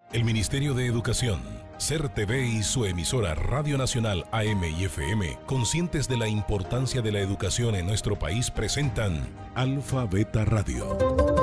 El Ministerio de Educación, SER TV y su emisora Radio Nacional AM y FM, conscientes de la importancia de la educación en nuestro país, presentan Alfa Beta Radio.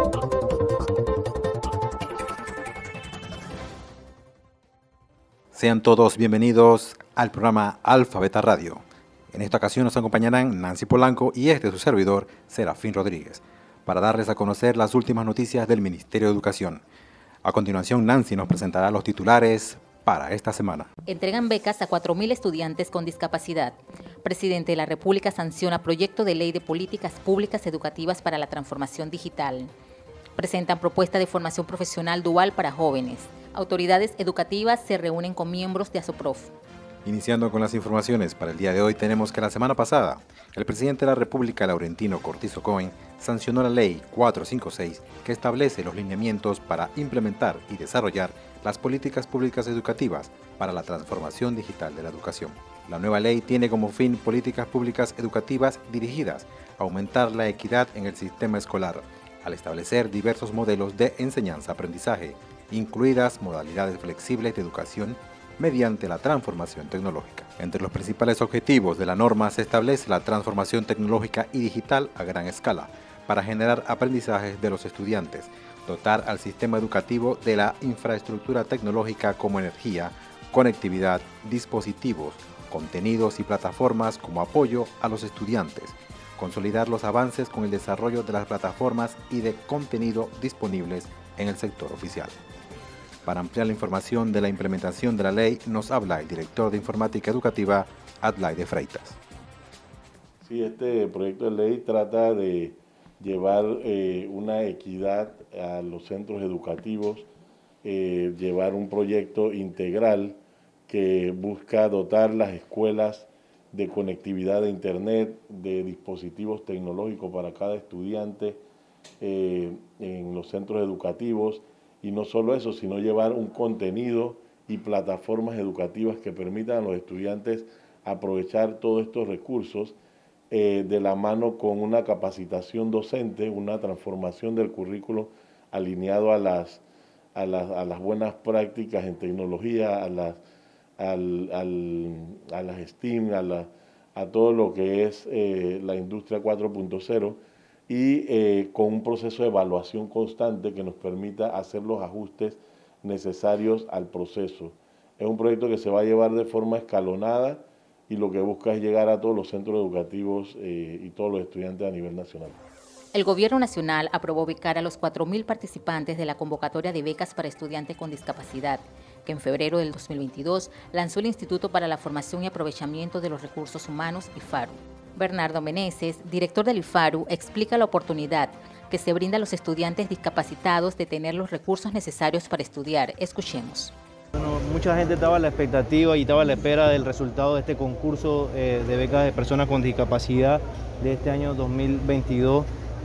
Sean todos bienvenidos al programa Alfa Beta Radio. En esta ocasión nos acompañarán Nancy Polanco y su servidor, Serafín Rodríguez, para darles a conocer las últimas noticias del Ministerio de Educación. A continuación, Nancy nos presentará los titulares para esta semana. Entregan becas a 4.000 estudiantes con discapacidad. Presidente de la República sanciona proyecto de ley de políticas públicas educativas para la transformación digital. Presentan propuesta de formación profesional dual para jóvenes. Autoridades educativas se reúnen con miembros de ASOPROF. Iniciando con las informaciones para el día de hoy, tenemos que la semana pasada, el presidente de la República, Laurentino Cortizo Cohen, sancionó la Ley 456 que establece los lineamientos para implementar y desarrollar las políticas públicas educativas para la transformación digital de la educación. La nueva ley tiene como fin políticas públicas educativas dirigidas a aumentar la equidad en el sistema escolar, al establecer diversos modelos de enseñanza-aprendizaje, incluidas modalidades flexibles de educación mediante la transformación tecnológica. Entre los principales objetivos de la norma se establece la transformación tecnológica y digital a gran escala para generar aprendizajes de los estudiantes, dotar al sistema educativo de la infraestructura tecnológica como energía, conectividad, dispositivos, contenidos y plataformas como apoyo a los estudiantes, consolidar los avances con el desarrollo de las plataformas y de contenido disponibles en el sector oficial. Para ampliar la información de la implementación de la ley, nos habla el director de Informática Educativa, Adlai Freitas. Sí, este proyecto de ley trata de llevar una equidad a los centros educativos, llevar un proyecto integral que busca dotar las escuelas de conectividad de internet, de dispositivos tecnológicos para cada estudiante en los centros educativos. Y no solo eso, sino llevar un contenido y plataformas educativas que permitan a los estudiantes aprovechar todos estos recursos de la mano con una capacitación docente, una transformación del currículo alineado a las buenas prácticas en tecnología, a las STEAM, a todo lo que es la industria 4.0, y con un proceso de evaluación constante que nos permita hacer los ajustes necesarios al proceso. Es un proyecto que se va a llevar de forma escalonada y lo que busca es llegar a todos los centros educativos y todos los estudiantes a nivel nacional. El Gobierno Nacional aprobó becar a los 4.000 participantes de la convocatoria de becas para estudiantes con discapacidad, que en febrero del 2022 lanzó el Instituto para la Formación y Aprovechamiento de los Recursos Humanos, IFARU. Bernardo Meneses, director del IFARU, explica la oportunidad que se brinda a los estudiantes discapacitados de tener los recursos necesarios para estudiar. Escuchemos. Bueno, mucha gente estaba a la expectativa y estaba a la espera del resultado de este concurso de becas de personas con discapacidad de este año 2022.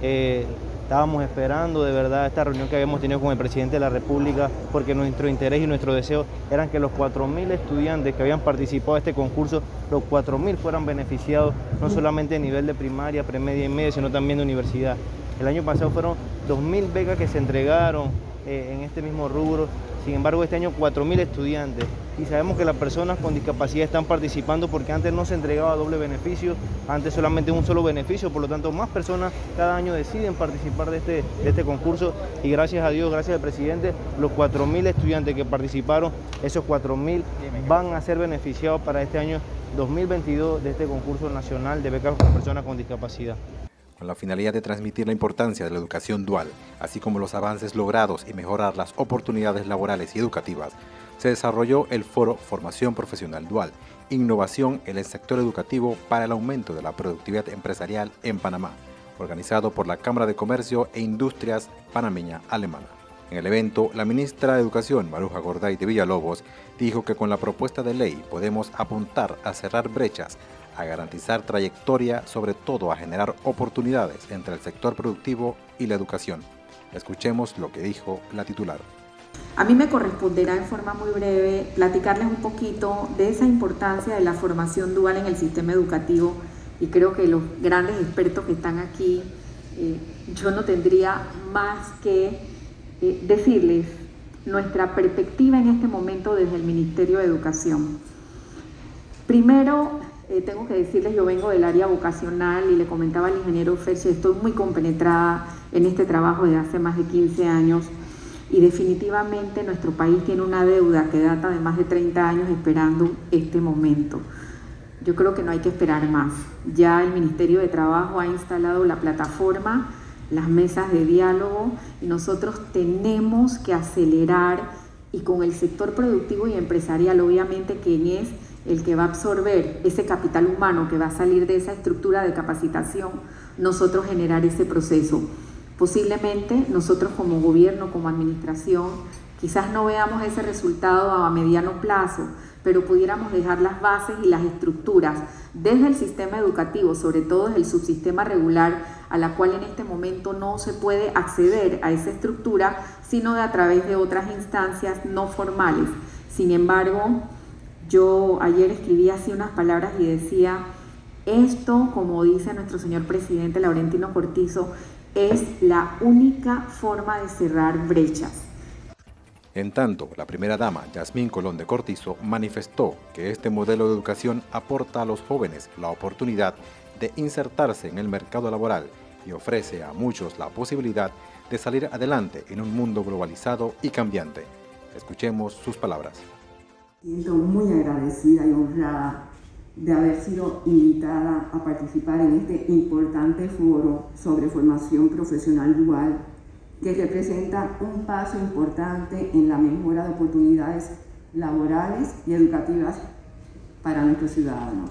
Estábamos esperando de verdad esta reunión que habíamos tenido con el presidente de la República, porque nuestro interés y nuestro deseo eran que los 4.000 estudiantes que habían participado de este concurso, los 4.000 fueran beneficiados, no solamente a nivel de primaria, premedia y media, sino también de universidad. El año pasado fueron 2.000 becas que se entregaron en este mismo rubro. Sin embargo, este año 4.000 estudiantes, y sabemos que las personas con discapacidad están participando porque antes no se entregaba doble beneficio, antes solamente un solo beneficio, por lo tanto más personas cada año deciden participar de este concurso, y gracias a Dios, gracias al presidente, los 4.000 estudiantes que participaron, esos 4.000 van a ser beneficiados para este año 2022 de este concurso nacional de becas para personas con discapacidad. Con la finalidad de transmitir la importancia de la educación dual, así como los avances logrados y mejorar las oportunidades laborales y educativas, se desarrolló el foro Formación Profesional Dual, Innovación en el Sector Educativo para el Aumento de la Productividad Empresarial en Panamá, organizado por la Cámara de Comercio e Industrias Panameña Alemana. En el evento, la ministra de Educación, Maruja Gorday de Villalobos, dijo que con la propuesta de ley podemos apuntar a cerrar brechas, a garantizar trayectoria, sobre todo a generar oportunidades entre el sector productivo y la educación. Escuchemos lo que dijo la titular. A mí me corresponderá en forma muy breve platicarles un poquito de esa importancia de la formación dual en el sistema educativo, y creo que los grandes expertos que están aquí, yo no tendría más que decirles nuestra perspectiva en este momento desde el Ministerio de Educación. Primero, tengo que decirles, yo vengo del área vocacional y le comentaba al ingeniero Ferchi, estoy muy compenetrada en este trabajo desde hace más de 15 años y definitivamente nuestro país tiene una deuda que data de más de 30 años esperando este momento. Yo creo que no hay que esperar más. Ya el Ministerio de Trabajo ha instalado la plataforma, las mesas de diálogo, y nosotros tenemos que acelerar, y con el sector productivo y empresarial, obviamente, quien es el que va a absorber ese capital humano que va a salir de esa estructura de capacitación, nosotros generar ese proceso. Posiblemente nosotros como gobierno, como administración, quizás no veamos ese resultado a mediano plazo, pero pudiéramos dejar las bases y las estructuras desde el sistema educativo, sobre todo desde el subsistema regular, a la cual en este momento no se puede acceder a esa estructura, sino a través de otras instancias no formales. Sin embargo, yo ayer escribí así unas palabras y decía, esto, como dice nuestro señor presidente Laurentino Cortizo, es la única forma de cerrar brechas. En tanto, la primera dama, Yasmín Colón de Cortizo, manifestó que este modelo de educación aporta a los jóvenes la oportunidad de insertarse en el mercado laboral y ofrece a muchos la posibilidad de salir adelante en un mundo globalizado y cambiante. Escuchemos sus palabras. Siento muy agradecida y honrada de haber sido invitada a participar en este importante foro sobre formación profesional dual, que representa un paso importante en la mejora de oportunidades laborales y educativas para nuestros ciudadanos.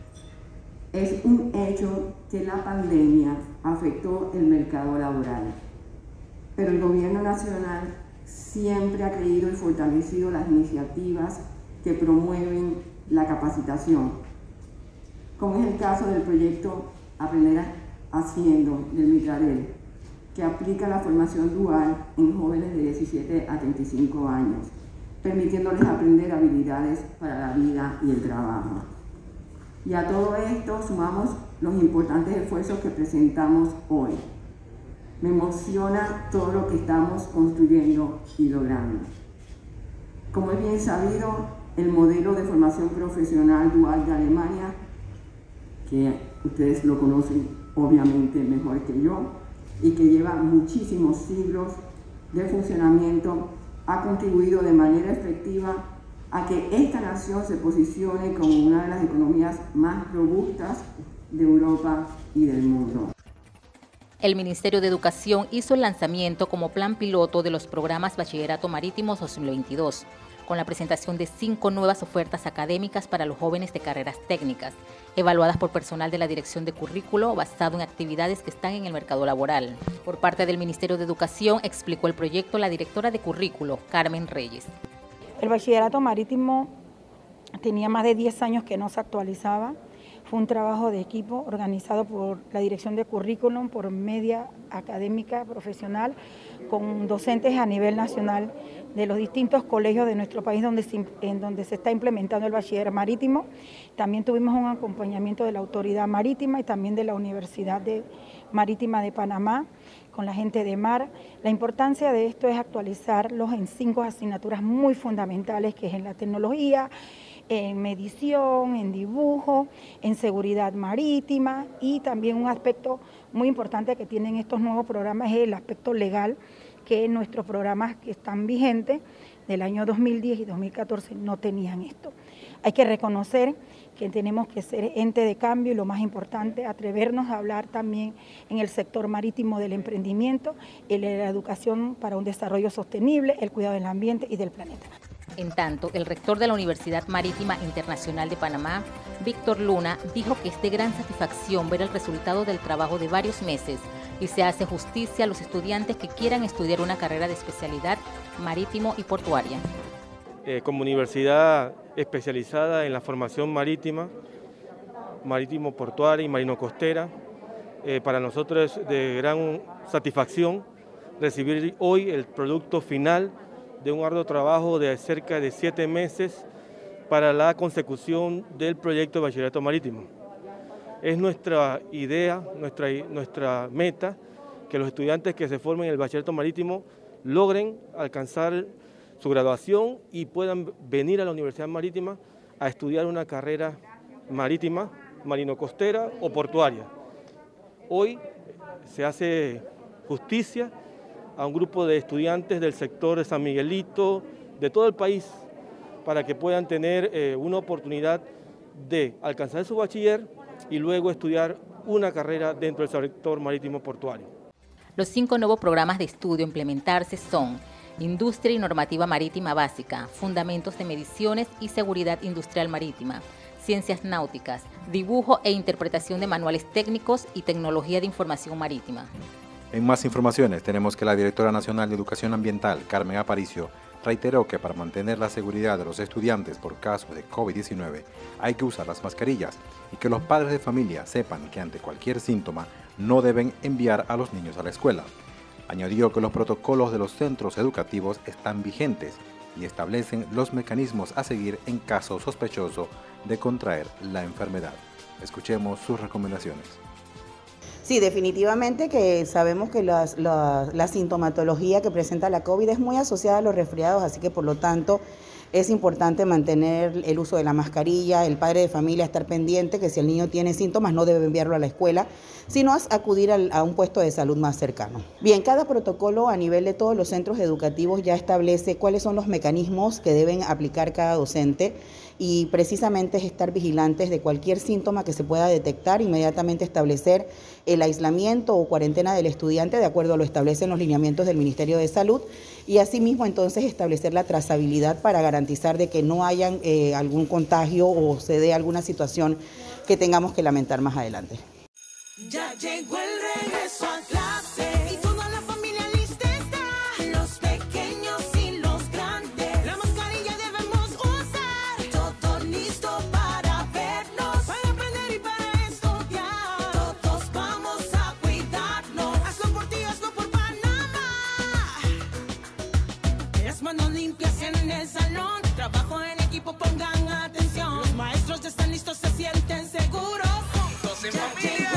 Es un hecho que la pandemia afectó el mercado laboral, pero el Gobierno Nacional siempre ha creído y fortalecido las iniciativas que promueven la capacitación, como es el caso del proyecto Aprender Haciendo del Mitrarel, que aplica la formación dual en jóvenes de 17 a 35 años, permitiéndoles aprender habilidades para la vida y el trabajo. Y a todo esto sumamos los importantes esfuerzos que presentamos hoy. Me emociona todo lo que estamos construyendo y logrando. Como es bien sabido, el modelo de formación profesional dual de Alemania, que ustedes lo conocen obviamente mejor que yo, y que lleva muchísimos siglos de funcionamiento, ha contribuido de manera efectiva a que esta nación se posicione como una de las economías más robustas de Europa y del mundo. El Ministerio de Educación hizo el lanzamiento como plan piloto de los programas Bachillerato Marítimo 2022, con la presentación de 5 nuevas ofertas académicas para los jóvenes de carreras técnicas, evaluadas por personal de la Dirección de Currículo basado en actividades que están en el mercado laboral. Por parte del Ministerio de Educación explicó el proyecto la directora de Currículo, Carmen Reyes. El Bachillerato Marítimo tenía más de 10 años que no se actualizaba. Fue un trabajo de equipo organizado por la Dirección de Currículum, por media académica profesional, con docentes a nivel nacional de los distintos colegios de nuestro país en donde se está implementando el bachiller marítimo. También tuvimos un acompañamiento de la Autoridad Marítima y también de la Universidad Marítima de Panamá, con la gente de mar. La importancia de esto es actualizarlos en 5 asignaturas muy fundamentales, que es en la tecnología, en medición, en dibujo, en seguridad marítima, y también un aspecto muy importante que tienen estos nuevos programas es el aspecto legal, que nuestros programas que están vigentes del año 2010 y 2014 no tenían esto. Hay que reconocer que tenemos que ser ente de cambio y, lo más importante, atrevernos a hablar también en el sector marítimo del emprendimiento y de la educación para un desarrollo sostenible, el cuidado del ambiente y del planeta. En tanto, el rector de la Universidad Marítima Internacional de Panamá, Víctor Luna, dijo que es de gran satisfacción ver el resultado del trabajo de varios meses y se hace justicia a los estudiantes que quieran estudiar una carrera de especialidad marítimo y portuaria. Como universidad especializada en la formación marítima, marítimo-portuaria y marino-costera, para nosotros es de gran satisfacción recibir hoy el producto final de un arduo trabajo de cerca de 7 meses para la consecución del proyecto de bachillerato marítimo. Es nuestra idea, nuestra meta, que los estudiantes que se formen en el bachillerato marítimo logren alcanzar su graduación y puedan venir a la Universidad Marítima a estudiar una carrera marítima, marino-costera o portuaria. Hoy se hace justicia a un grupo de estudiantes del sector de San Miguelito, de todo el país, para que puedan tener una oportunidad de alcanzar su bachiller y luego estudiar una carrera dentro del sector marítimo portuario. Los 5 nuevos programas de estudio a implementarse son Industria y Normativa Marítima Básica, Fundamentos de Mediciones y Seguridad Industrial Marítima, Ciencias Náuticas, Dibujo e Interpretación de Manuales Técnicos y Tecnología de Información Marítima. En más informaciones tenemos que la Directora Nacional de Educación Ambiental, Carmen Aparicio, reiteró que para mantener la seguridad de los estudiantes por caso de COVID-19 hay que usar las mascarillas y que los padres de familia sepan que ante cualquier síntoma no deben enviar a los niños a la escuela. Añadió que los protocolos de los centros educativos están vigentes y establecen los mecanismos a seguir en caso sospechoso de contraer la enfermedad. Escuchemos sus recomendaciones. Sí, definitivamente que sabemos que la sintomatología que presenta la COVID es muy asociada a los resfriados, así que por lo tanto es importante mantener el uso de la mascarilla, el padre de familia estar pendiente que si el niño tiene síntomas no debe enviarlo a la escuela, sino acudir a un puesto de salud más cercano. Bien, cada protocolo a nivel de todos los centros educativos ya establece cuáles son los mecanismos que deben aplicar cada docente y precisamente es estar vigilantes de cualquier síntoma que se pueda detectar, inmediatamente establecer el aislamiento o cuarentena del estudiante de acuerdo a lo establecen los lineamientos del Ministerio de Salud y asimismo entonces establecer la trazabilidad para garantizar de que no haya algún contagio o se dé alguna situación que tengamos que lamentar más adelante. Ya llegó el regreso a clase y toda la familia lista está, los pequeños y los grandes, la mascarilla debemos usar, todo listo para vernos, para aprender y para estudiar, todos vamos a cuidarnos, hazlo por ti, hazlo por Panamá, las manos limpias en el salón, trabajo en equipo, pongan atención, los maestros ya están listos, se sienten seguros, juntos en familia.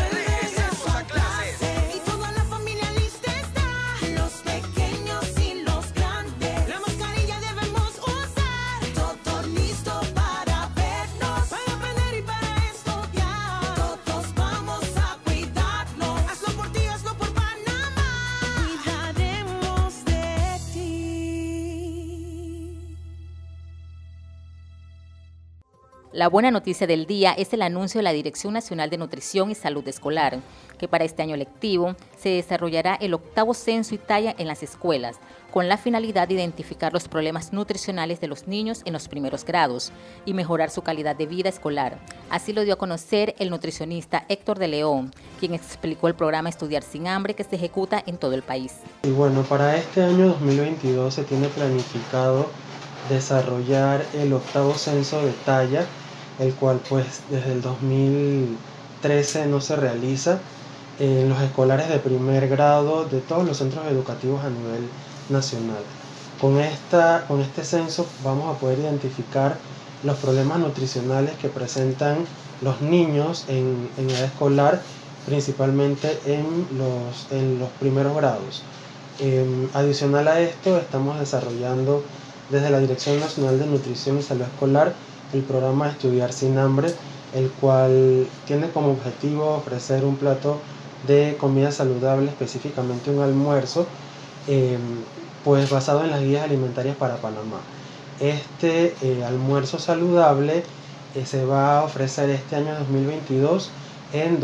La buena noticia del día es el anuncio de la Dirección Nacional de Nutrición y Salud Escolar, que para este año lectivo se desarrollará el 8º censo y talla en las escuelas, con la finalidad de identificar los problemas nutricionales de los niños en los primeros grados y mejorar su calidad de vida escolar. Así lo dio a conocer el nutricionista Héctor de León, quien explicó el programa Estudiar sin Hambre que se ejecuta en todo el país. Y bueno, para este año 2022 se tiene planificado desarrollar el 8º censo de talla, el cual pues desde el 2013 no se realiza en los escolares de primer grado de todos los centros educativos a nivel nacional. Con este censo vamos a poder identificar los problemas nutricionales que presentan los niños en edad escolar, principalmente en los primeros grados. Adicional a esto, estamos desarrollando desde la Dirección Nacional de Nutrición y Salud Escolar el programa Estudiar sin Hambre, el cual tiene como objetivo ofrecer un plato de comida saludable, específicamente un almuerzo, pues basado en las guías alimentarias para Panamá. Este almuerzo saludable se va a ofrecer este año 2022 en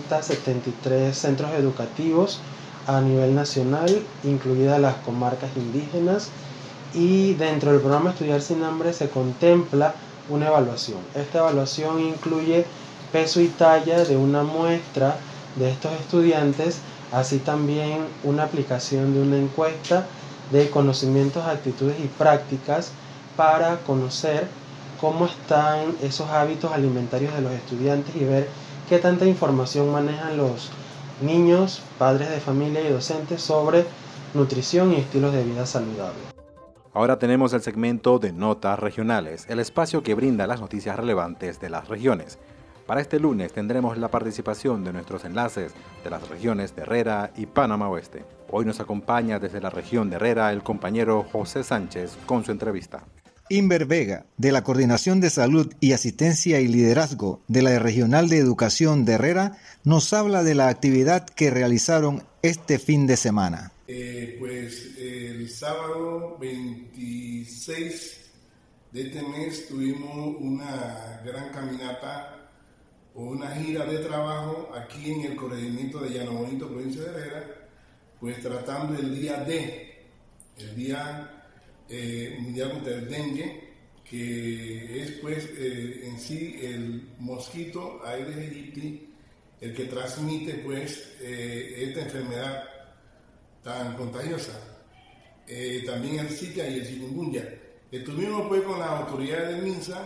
273 centros educativos a nivel nacional, incluidas las comarcas indígenas, y dentro del programa Estudiar sin Hambre se contempla una evaluación. Esta evaluación incluye peso y talla de una muestra de estos estudiantes, así también una aplicación de una encuesta de conocimientos, actitudes y prácticas para conocer cómo están esos hábitos alimentarios de los estudiantes y ver qué tanta información manejan los niños, padres de familia y docentes sobre nutrición y estilos de vida saludables. Ahora tenemos el segmento de Notas Regionales, el espacio que brinda las noticias relevantes de las regiones. Para este lunes tendremos la participación de nuestros enlaces de las regiones de Herrera y Panamá Oeste. Hoy nos acompaña desde la región de Herrera el compañero José Sánchez con su entrevista. Inver Vega, de la Coordinación de Salud y Asistencia y Liderazgo de la Regional de Educación de Herrera, nos habla de la actividad que realizaron este fin de semana. El sábado 26 de este mes tuvimos una gran caminata o una gira de trabajo aquí en el corregimiento de Llano Bonito, provincia de Herrera, pues tratando el día D, el día mundial contra el dengue, que es pues en sí el mosquito Aedes aegypti el que transmite pues esta enfermedad tan contagiosa. También el Zika y el chikungunya. Estuvimos pues con las autoridades del MINSA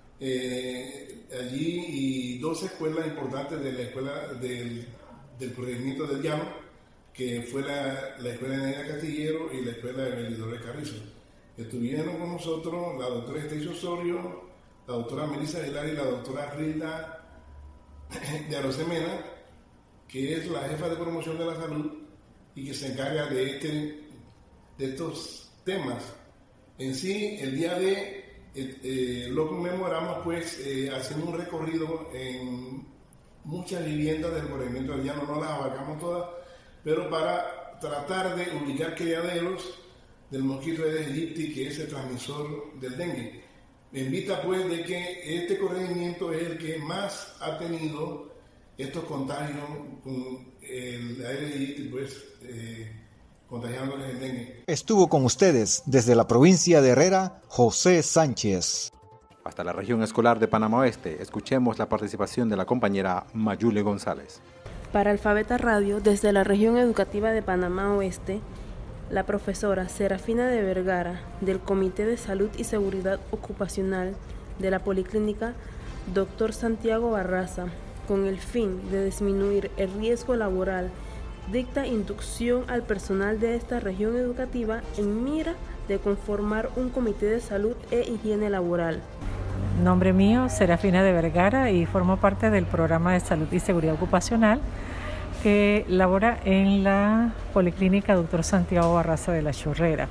allí y dos escuelas importantes de la escuela del corregimiento del Llano, que fue la escuela de Neida Castillero y la escuela de Belidor de Carrizo. Estuvieron con nosotros la doctora Estacio Osorio, la doctora Melissa Aguilar y la doctora Rilda de Arosemena, que es la jefa de promoción de la salud y que se encarga de estos temas. En sí, el día de lo conmemoramos pues haciendo un recorrido en muchas viviendas del corregimiento del Llano, no las abarcamos todas, pero para tratar de ubicar criaderos del mosquito Aedes aegypti, que es el transmisor del dengue. Me invita pues de que este corregimiento es el que más ha tenido estos contagios con el Aedes aegypti, pues contagiándoles el dengue. Estuvo con ustedes desde la provincia de Herrera, José Sánchez. Hasta la región escolar de Panamá Oeste, escuchemos la participación de la compañera Mayule González. Para Alfabeta Radio, desde la región educativa de Panamá Oeste, la profesora Serafina de Vergara, del Comité de Salud y Seguridad Ocupacional de la Policlínica Dr. Santiago Barraza, con el fin de disminuir el riesgo laboral, dicta inducción al personal de esta región educativa en mira de conformar un comité de salud e higiene laboral. Nombre mío, Serafina de Vergara, y formo parte del programa de salud y seguridad ocupacional que labora en la Policlínica Dr. Santiago Barraza de la Chorrera.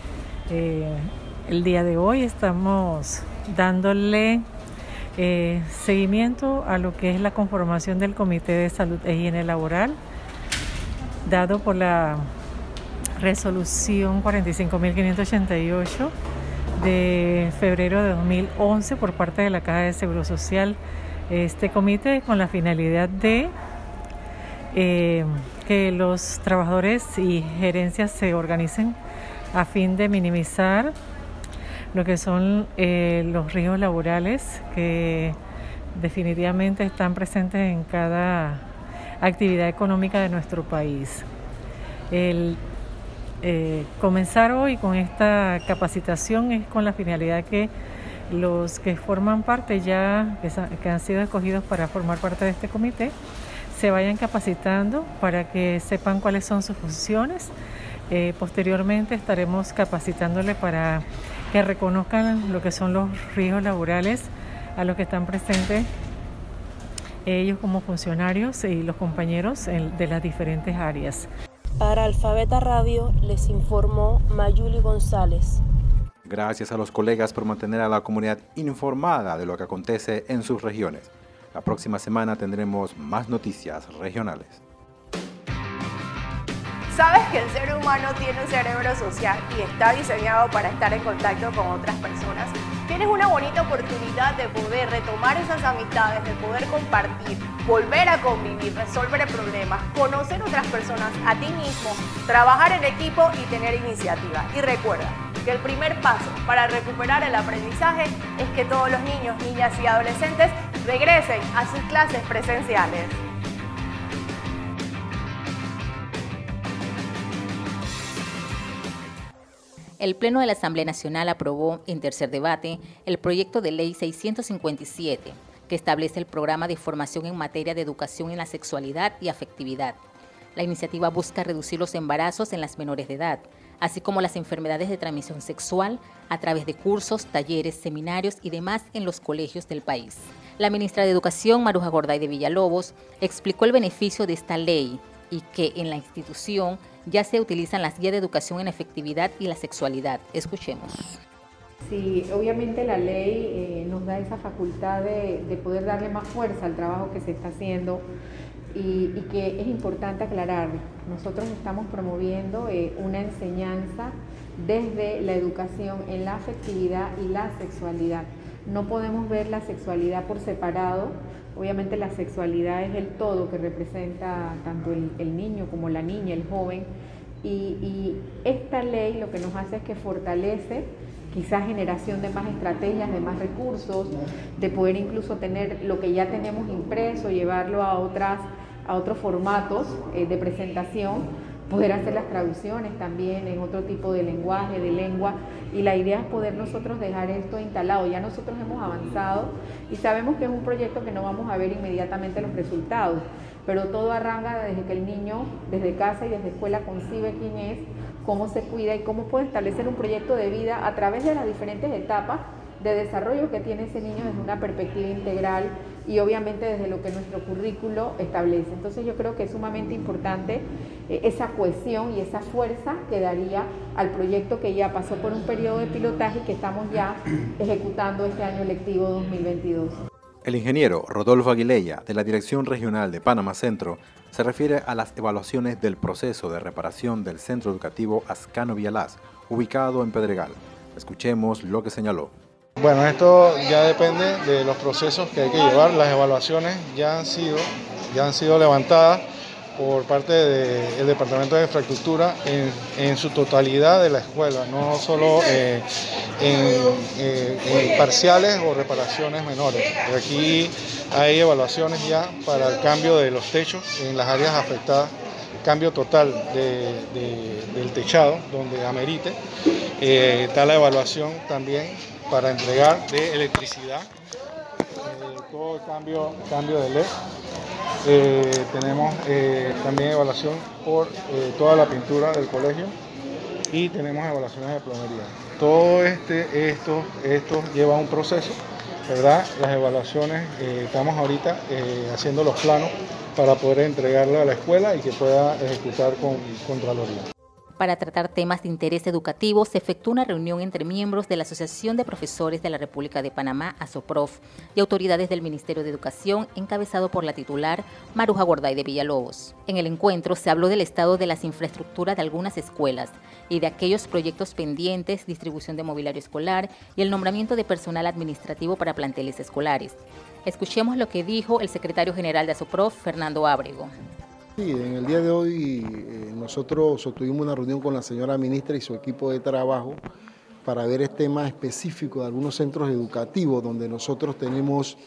El día de hoy estamos dándole seguimiento a lo que es la conformación del Comité de Salud e Higiene Laboral, dado por la resolución 45.588 de febrero de 2011 por parte de la Caja de Seguro Social. Este comité con la finalidad de que los trabajadores y gerencias se organicen a fin de minimizar lo que son los riesgos laborales que definitivamente están presentes en cada actividad económica de nuestro país. Comenzar hoy con esta capacitación es con la finalidad que los que forman parte ya, que han sido escogidos para formar parte de este comité, se vayan capacitando para que sepan cuáles son sus funciones. Posteriormente estaremos capacitándoles para que reconozcan lo que son los riesgos laborales a los que están presentes ellos como funcionarios y los compañeros de las diferentes áreas. Para Alfabeta Radio les informó Mayuli González. Gracias a los colegas por mantener a la comunidad informada de lo que acontece en sus regiones. La próxima semana tendremos más noticias regionales. ¿Sabes que el ser humano tiene un cerebro social y está diseñado para estar en contacto con otras personas? Tienes una bonita oportunidad de poder retomar esas amistades, de poder compartir, volver a convivir, resolver problemas, conocer otras personas, a ti mismo, trabajar en equipo y tener iniciativa. Y recuerda que el primer paso para recuperar el aprendizaje es que todos los niños, niñas y adolescentes regresen a sus clases presenciales. El Pleno de la Asamblea Nacional aprobó en tercer debate el proyecto de ley 657, que establece el programa de formación en materia de educación en la sexualidad y afectividad. La iniciativa busca reducir los embarazos en las menores de edad, así como las enfermedades de transmisión sexual a través de cursos, talleres, seminarios y demás en los colegios del país. La ministra de Educación, Maruja Gorday de Villalobos, explicó el beneficio de esta ley y que en la institución ya se utilizan las guías de educación en afectividad y la sexualidad. Escuchemos. Sí, obviamente la ley nos da esa facultad de poder darle más fuerza al trabajo que se está haciendo y que es importante aclarar. Nosotros estamos promoviendo una enseñanza desde la educación en la afectividad y la sexualidad. No podemos ver la sexualidad por separado. Obviamente la sexualidad es el todo que representa tanto el niño como la niña, el joven. Y esta ley lo que nos hace es que fortalece quizás generación de más estrategias, de más recursos, de poder incluso tener lo que ya tenemos impreso, llevarlo a otros formatos de presentación, poder hacer las traducciones también en otro tipo de lenguaje, de lengua, y la idea es poder nosotros dejar esto instalado. Ya nosotros hemos avanzado y sabemos que es un proyecto que no vamos a ver inmediatamente los resultados, pero todo arranca desde que el niño, desde casa y desde escuela, concibe quién es, cómo se cuida y cómo puede establecer un proyecto de vida a través de las diferentes etapas de desarrollo que tiene ese niño desde una perspectiva integral y obviamente desde lo que nuestro currículo establece. Entonces yo creo que es sumamente importante esa cohesión y esa fuerza que daría al proyecto que ya pasó por un periodo de pilotaje y que estamos ya ejecutando este año lectivo 2022. El ingeniero Rodolfo Aguilella, de la Dirección Regional de Panamá Centro, se refiere a las evaluaciones del proceso de reparación del Centro Educativo Ascano Villalaz, ubicado en Pedregal. Escuchemos lo que señaló. Bueno, esto ya depende de los procesos que hay que llevar. Las evaluaciones ya han sido levantadas por parte del Departamento de Infraestructura en su totalidad de la escuela, no solo en parciales o reparaciones menores. Aquí hay evaluaciones ya para el cambio de los techos en las áreas afectadas, cambio total del techado donde amerite. Está la evaluación también para entregar de electricidad, todo el cambio de LED. Tenemos también evaluación por toda la pintura del colegio y tenemos evaluaciones de plomería. Todo esto lleva un proceso, ¿verdad? Las evaluaciones, estamos ahorita haciendo los planos para poder entregarlo a la escuela y que pueda ejecutar con Contraloría. Para tratar temas de interés educativo, se efectuó una reunión entre miembros de la Asociación de Profesores de la República de Panamá, ASOPROF, y autoridades del Ministerio de Educación, encabezado por la titular Maruja Gorday de Villalobos. En el encuentro se habló del estado de las infraestructuras de algunas escuelas y de aquellos proyectos pendientes, distribución de mobiliario escolar y el nombramiento de personal administrativo para planteles escolares. Escuchemos lo que dijo el secretario general de ASOPROF, Fernando Ábrego. Sí, en el día de hoy nosotros sostuvimos una reunión con la señora ministra y su equipo de trabajo para ver este tema específico de algunos centros educativos donde nosotros tenemos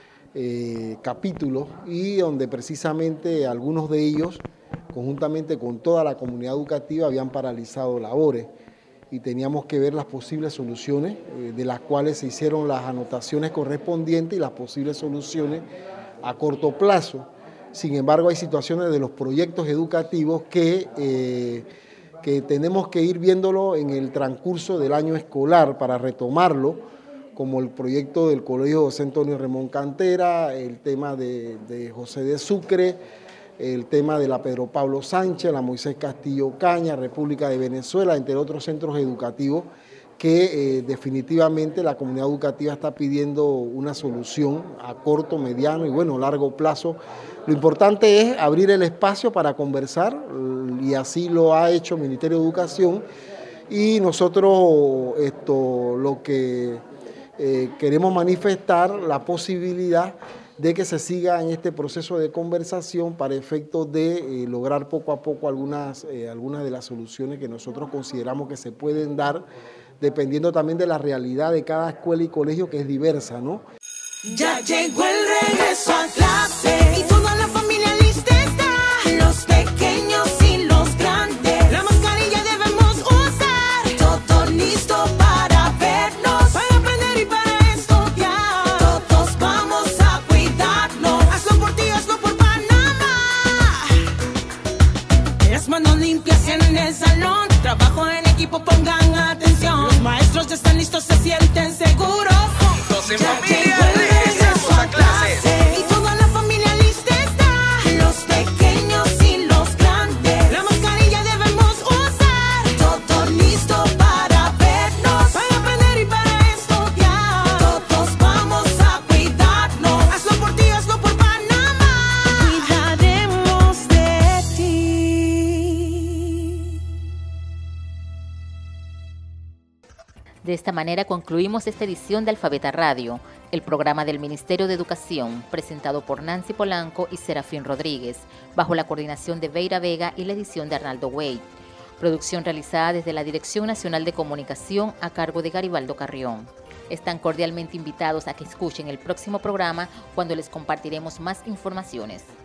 capítulos y donde precisamente algunos de ellos, conjuntamente con toda la comunidad educativa, habían paralizado labores y teníamos que ver las posibles soluciones, de las cuales se hicieron las anotaciones correspondientes y las posibles soluciones a corto plazo. Sin embargo, hay situaciones de los proyectos educativos que tenemos que ir viéndolo en el transcurso del año escolar para retomarlo, como el proyecto del Colegio José Antonio Remón Cantera, el tema de José de Sucre, el tema de la Pedro Pablo Sánchez, la Moisés Castillo Caña, República de Venezuela, entre otros centros educativos que definitivamente la comunidad educativa está pidiendo una solución a corto, mediano y bueno, largo plazo. Lo importante es abrir el espacio para conversar y así lo ha hecho el Ministerio de Educación y nosotros lo que queremos manifestar la posibilidad de que se siga en este proceso de conversación para efectos de lograr poco a poco algunas de las soluciones que nosotros consideramos que se pueden dar dependiendo también de la realidad de cada escuela y colegio que es diversa, ¿no? Ya llegó el regreso a clase y toda la familia lista está. Los pequeños y los grandes, la mascarilla debemos usar. Todo listo para vernos, para aprender y para estudiar. Todos vamos a cuidarnos. Hazlo por ti, hazlo por Panamá. Las manos limpias en el salón, trabajo en equipo, pongan atención. Los maestros ya están listos, se sienten seguros. Todos en familia, regresamos a clase. De esta manera concluimos esta edición de Alfabeta Radio, el programa del Ministerio de Educación, presentado por Nancy Polanco y Serafín Rodríguez, bajo la coordinación de Veira Vega y la edición de Arnaldo Wade. Producción realizada desde la Dirección Nacional de Comunicación a cargo de Garibaldo Carrión. Están cordialmente invitados a que escuchen el próximo programa cuando les compartiremos más informaciones.